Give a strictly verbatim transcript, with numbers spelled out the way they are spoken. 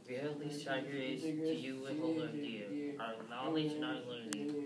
Verily, Tigris, to you we hold our dear, our knowledge and our learning,